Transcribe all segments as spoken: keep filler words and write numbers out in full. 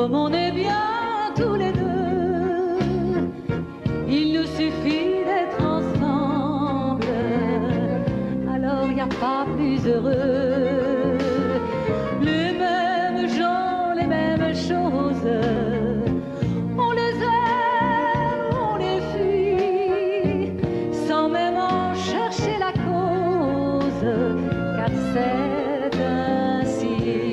comme on est bien tous les deux. Il nous suffit d'être ensemble, alors y a pas plus heureux. Les mêmes gens, les mêmes choses, on les aime, on les fuit, sans même en chercher la cause, car c'est ainsi.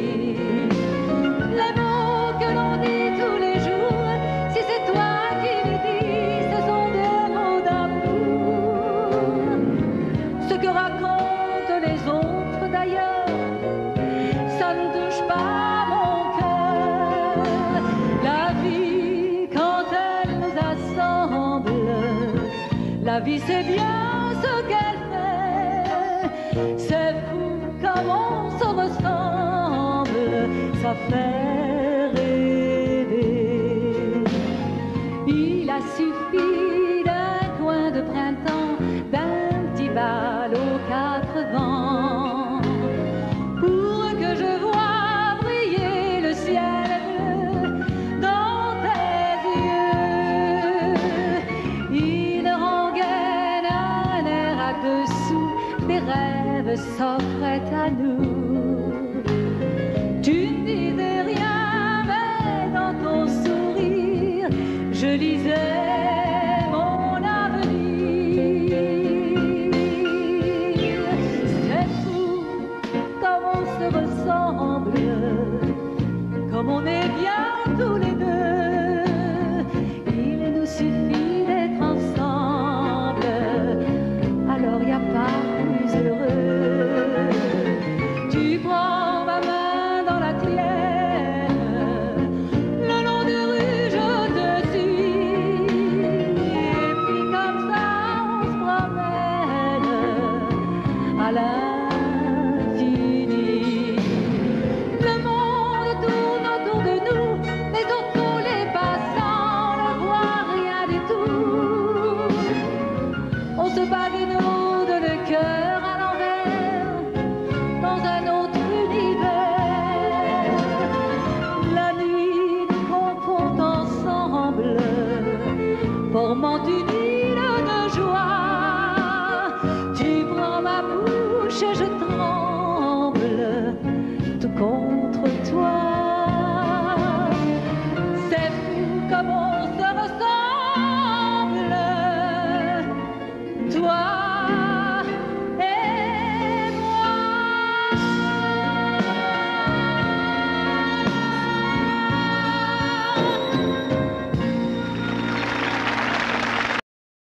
Les mots que l'on dit tous les jours, si c'est toi qui les dis, ce sont des mots d'amour. Ce que racontent les autres d'ailleurs, ça ne touche pas mon cœur. La vie, quand elle nous assemble, la vie c'est bien ce qu'elle fait. C'est fou comme on se ressemble, ça fait rêver. Il a suffi d'un coin de printemps, d'un petit bal aux quatre vents, pour que je voie briller le ciel bleu dans tes yeux. Une rengaine, un air là-dessous, des rêves s'offraient à nous. Tu ne disais rien, mais dans ton sourire, je lisais mon avenir. C'est fou comme on se ressemble, comme on est bien tous les deux. Il nous suffit d'être ensemble, alors y a pas plus heureux. Tu prends ma main dans la tienne, le long des rues je te suis, et puis comme ça on se promène à l'infini. Le monde tourne autour de nous, les autos, les passants ne voient rien du tout. On se badinoude le cœur à l'envers dans un autre univers. La nuit nous confond ensemble, formant une île de joie. Tu prends ma bouche et je